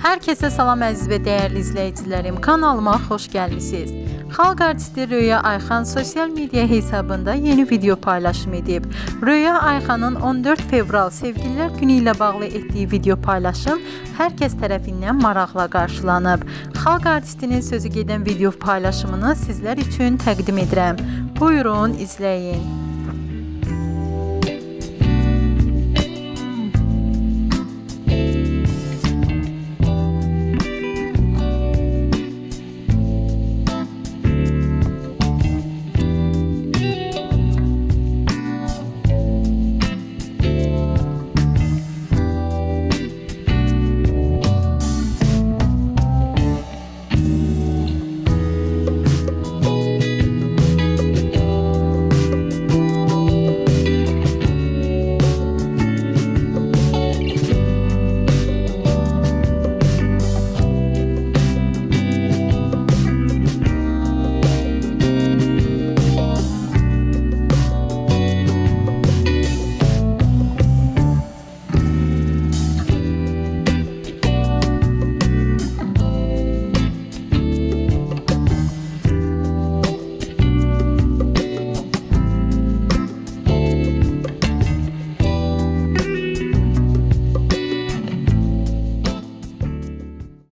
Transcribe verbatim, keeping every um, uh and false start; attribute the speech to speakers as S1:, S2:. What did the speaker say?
S1: Herkese salam əziz və dəyərli izləyicilərim, kanalıma xoş gəlmisiniz. Xalq artisti Röya Ayxan sosial media hesabında yeni video paylaşım edib. Röya Ayxanın on dörd fevral Sevgililər Günü ilə bağlı etdiyi video paylaşım hər kəs tərəfindən maraqla qarşılanıb. Xalq artistinin sözü gedən video paylaşımını sizlər üçün təqdim edirəm. Buyurun, izləyin.